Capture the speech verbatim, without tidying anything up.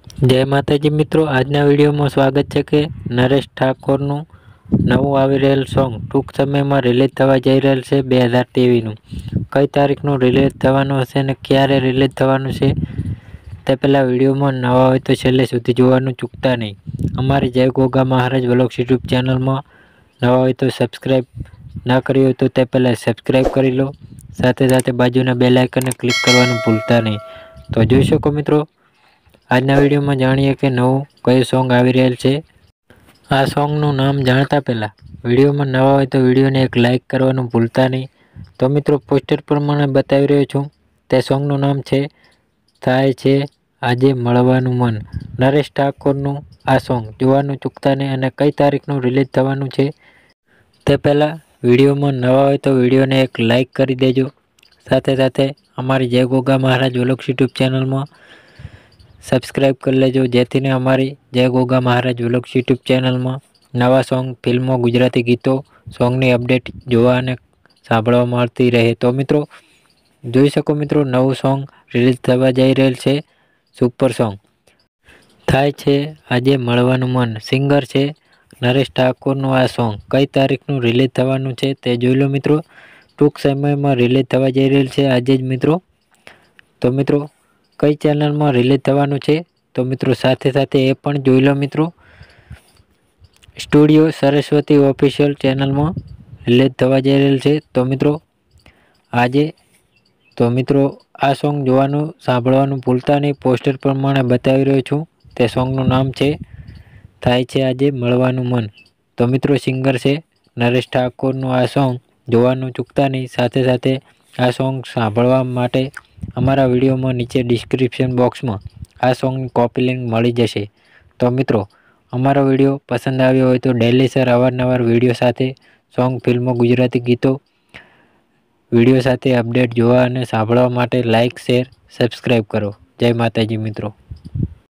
જય માતાજી મિત્રો, આજના વિડીયોમાં સ્વાગત છે કે નરેશ ઠાકોરનું નવું આવી રહેલ સોંગ ટૂંક સમયમાં રિલીઝ થવા જઈ રહેલ છે. બે હજાર ત્રેવીસનું કઈ તારીખનું રિલીઝ થવાનું હશે અને ક્યારે રિલીઝ થવાનું છે તે પહેલાં વિડીયોમાં નવા હોય તો છેલ્લે સુધી જોવાનું ચૂકતા નહીં. અમારી જય ગોગા મહારાજ વ્લોગ્સ યુટ્યુબ ચેનલમાં નવા હોય તો સબસ્ક્રાઈબ ના કરી હોય તો તે પહેલાં સબસ્ક્રાઈબ કરી લો, સાથે સાથે બાજુના બેલ આઇકનને ક્લિક કરવાનું ભૂલતા નહીં. તો જોઈ શકો મિત્રો, આજના વિડીયોમાં જાણીએ કે નવું કયું સોંગ આવી રહેલ છે. આ સોંગનું નામ જાણતા પહેલાં વિડીયોમાં નવા હોય તો વિડીયોને એક લાઇક કરવાનું ભૂલતા નહીં. તો મિત્રો, પોસ્ટર પ્રમાણે બતાવી રહ્યો છું તે સોંગનું નામ છે થાય છે આજે મળવાનું મન. નરેશ ઠાકોરનું આ સોંગ જોવાનું ચૂકતા નહીં અને કઈ તારીખનું રિલીઝ થવાનું છે તે પહેલાં વિડીયોમાં નવા હોય તો વિડીયોને એક લાઇક કરી દેજો, સાથે સાથે અમારી જય ગોગા મહારાજ વ્લોગ્સ યુટ્યુબ ચેનલમાં સબસ્ક્રાઈબ કરી લેજો, જેથીને અમારી જય ગોગા મહારાજ વ્લોગ્સ યુટ્યુબ ચેનલમાં નવા સોંગ, ફિલ્મો, ગુજરાતી ગીતો, સોંગની અપડેટ જોવા અને સાંભળવા મળતી રહે. તો મિત્રો જોઈ શકો મિત્રો, નવું સોંગ રિલીઝ થવા જઈ રહેલ છે. સુપર સોંગ થાય છે આજે મળવાનું મન. સિંગર છે નરેશ ઠાકોરનું આ સોંગ કઈ તારીખનું રિલીઝ થવાનું છે તે જોઈ લો મિત્રો. ટૂંક સમયમાં રિલીઝ થવા જઈ રહેલ છે આજે જ મિત્રો. તો મિત્રો, કઈ ચેનલમાં રિલીઝ થવાનું છે તો મિત્રો સાથે સાથે એ પણ જોઈ લો મિત્રો. સ્ટુડિયો સરસ્વતી ઓફિશિયલ ચેનલમાં રિલીઝ થવા જઈ રહેલ છે. તો મિત્રો આજે તો મિત્રો આ સોંગ જોવાનું સાંભળવાનું ભૂલતા નહીં. પોસ્ટર પ્રમાણે બતાવી રહ્યો છું તે સોંગનું નામ છે થાય છે આજે મળવાનું મન. તો મિત્રો, સિંગર છે નરેશ ઠાકોરનું આ સોંગ જોવાનું ચૂકતા નહીં. સાથે સાથે આ સોંગ સાંભળવા માટે અમારા વિડીયોમાં નીચે ડિસ્ક્રિપ્શન બોક્સમાં આ સોંગની કોપી લિંક મળી જશે. તો મિત્રો, અમારો વિડીયો પસંદ આવ્યો હોય તો ડેલી સર અવારનવાર વિડીયો સાથે સોંગ, ફિલ્મો, ગુજરાતી ગીતો વિડીયો સાથે અપડેટ જોવા અને સાંભળવા માટે લાઇક, શેર, સબસ્ક્રાઈબ કરો. જય માતાજી મિત્રો.